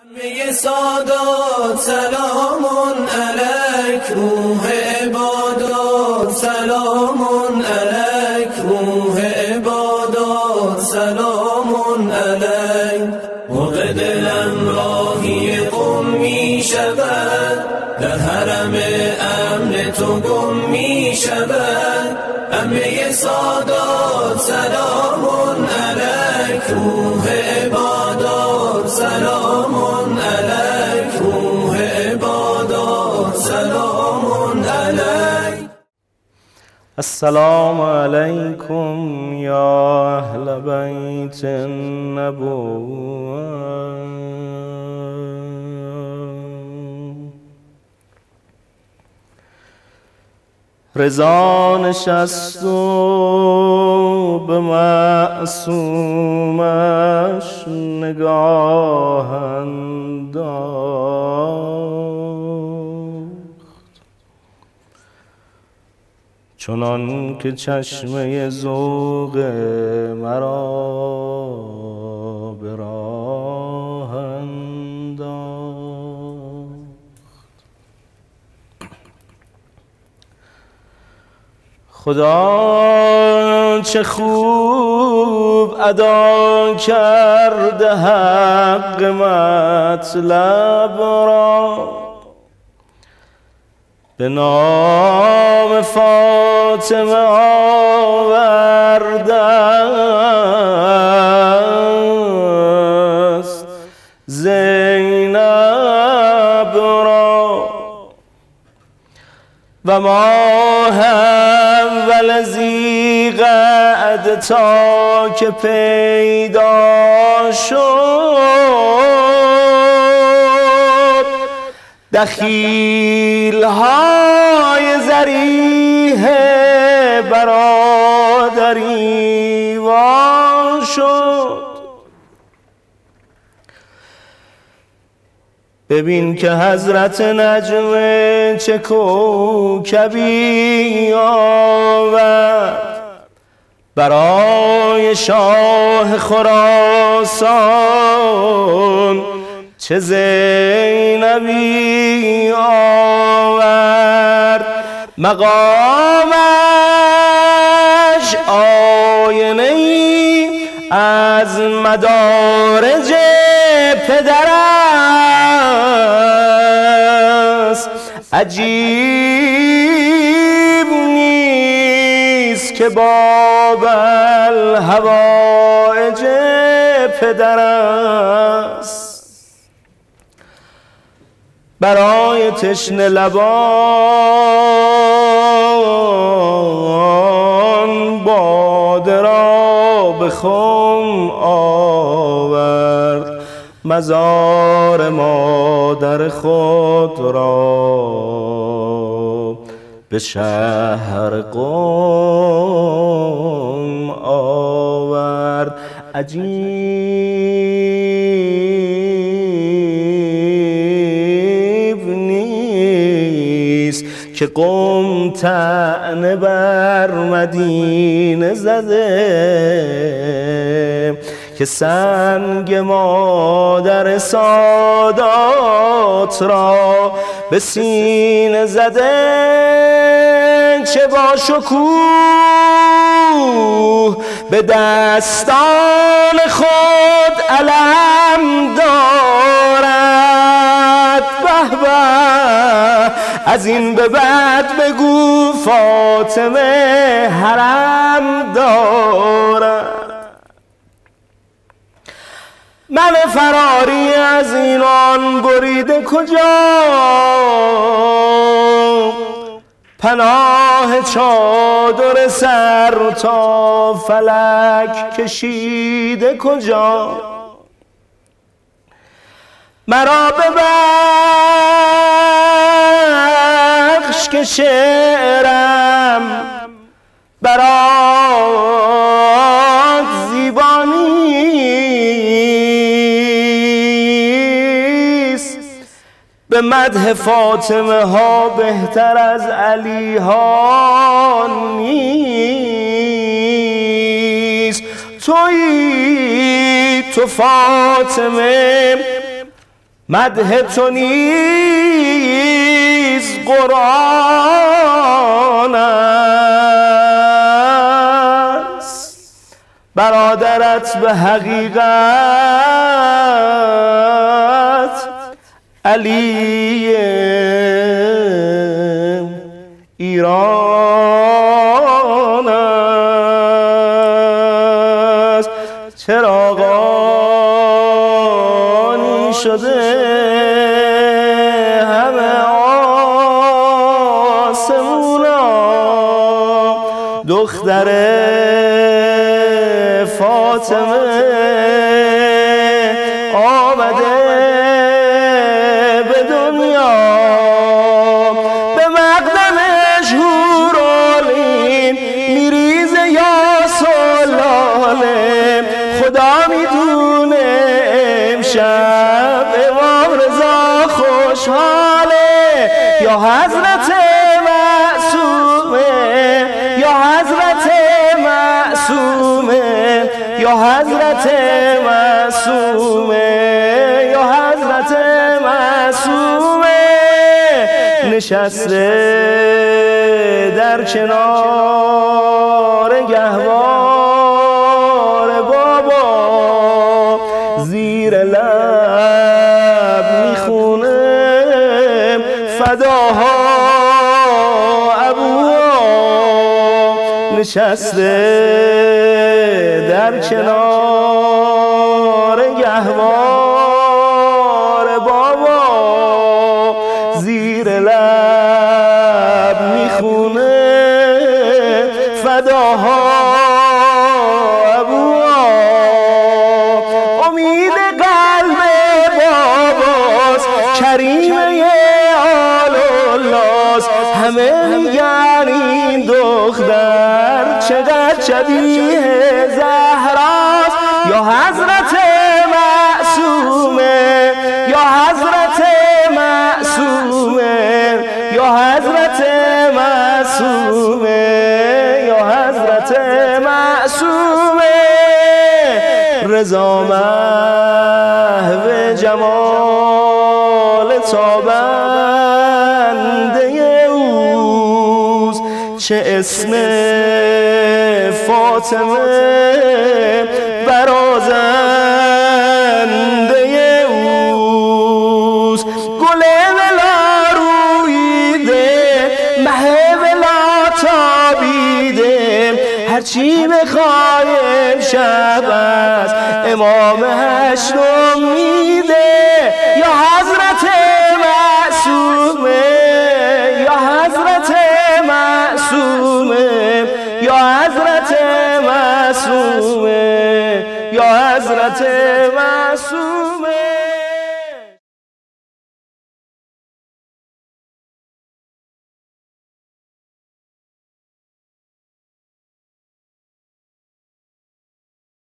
همه سادات سلام علیک، روح عبادات سلام علیک، روح عبادات سلام علیک. موقع دلم راهی قم می شود، در حرم امن تو گم می شود. همه سادات سلام علیک، روح عبادات سلام علیک، روح عبادات سلام علیک. السلام علیکم یا اهل بیت النبوة. رضا نشست و به معصومش نگاه انداخت، چنان که چشمه ذوق مرا به راه انداخت. خدا چه خوب ادا کرده حق مطلب را، به نام فاطمه آورده است زینب را. و ما هم ولذی قعد تا که پیدا شد، دخیل های ذریح برادری وا شد. ببین که حضرت نجم چه کوکبی آورد برای شاه خراسان، چه زینبی آورد. مقامش آینه‌ای از مدارج پدر است. عجیب نیست که باب الحوائج پدر است. برای تشنه لبان باده را به خم آورد، مزار مادر خود را به شهر قم آورد. عجیب نیست که قم طعنه بر مدینه زده، که سنگ مادر سادات را به سینه زده. چه با شکوه به دستان خود علم دارد. به به از این به بعد بگو فاطمه حرم دارد. من فراری از اینان بریده کجا، پناه چادر سر تا فلک کشیده کجا. مرا ببخش که شعرم برات زیبا نیست، به مدح فاطمه ها بهتر از علی ها نیست. تویی تو فاطمه مدح تو نیز قرآن است، برادرت به حقیقت علی ایران است. چراغانی شده همه آسمونا، دختر فاطمه آمده به دنیا، به مقدمش حورالعین میریزه یا سلاله. خدا میدونه امشب امام رضا خوشحاله، یا حضرت معصومه، یا حضرت معصومه، یا حضرت معصومه، یا حضرت معصومه. نشسته در کنار گهوار بابا، زیر لب میخونه فداها ابوها. نشسته در کنار گهوار بابا، زیر لب میخونه فداها ابوها. امید قلب باباست، کریمه آل الله، همه میگن این دختر چقدر شبیه زهراست. یا حضرت معصومه، یا حضرت معصومه، یا حضرت معصومه، یا حضرت معصومه. رضا محو جمال تابنده اوست، چه اسم فاطمه برازنده اوست. گل ولا رویده، مه ولا تابیده، هرچی بخوایم شب است امام هشتم میده. یا حضرت معصومه، یا حضرت معصومه، یا حضرت معصومه، یا حضرت معصومه.